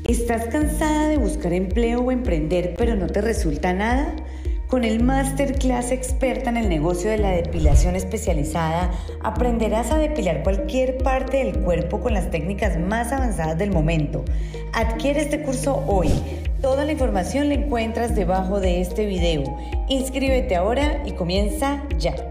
¿Estás cansada de buscar empleo o emprender, pero no te resulta nada? Con el Masterclass experta en el negocio de la depilación especializada, aprenderás a depilar cualquier parte del cuerpo con las técnicas más avanzadas del momento. Adquiere este curso hoy. Toda la información la encuentras debajo de este video. Inscríbete ahora y comienza ya.